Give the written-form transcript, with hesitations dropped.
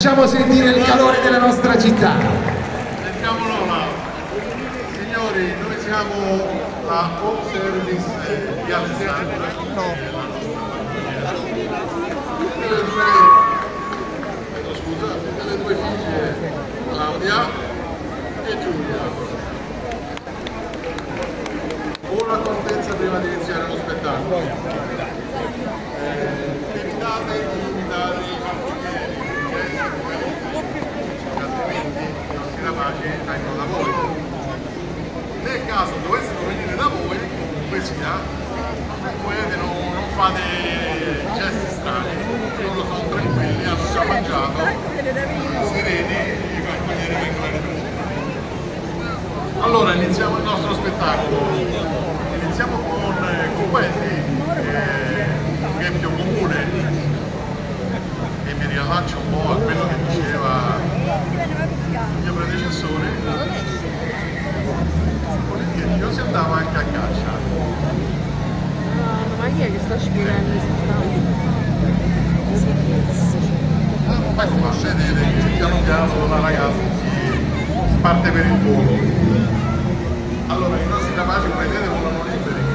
Facciamo sentire il calore della nostra città. Sentiamolo là. Signori, noi siamo la Home Service di Alessandra. Scusa, tutte le due figlie, Claudia e Giulia. Una accortezza prima di iniziare lo spettacolo. Evitate di imitare i cartonieri, altrimenti i nostri rapaci vengono da voi. Nel caso dovessero venire da voi, comunque sia, non fate gesti strani, loro sono tranquilli, hanno già mangiato, sereni, i cartonieri vengono ripetuti. Allora iniziamo il nostro spettacolo. Iniziamo con Wendy, un esempio comune, e mi riallaccio un po' a quello che diceva il mio predecessore. Con il ghiaccio si andava anche a caccia. Ma chi è che sta spiegando Poi come vedete che piano piano la ragazza si parte per il volo. Allora i nostri rapaci, come vedete, volano liberi.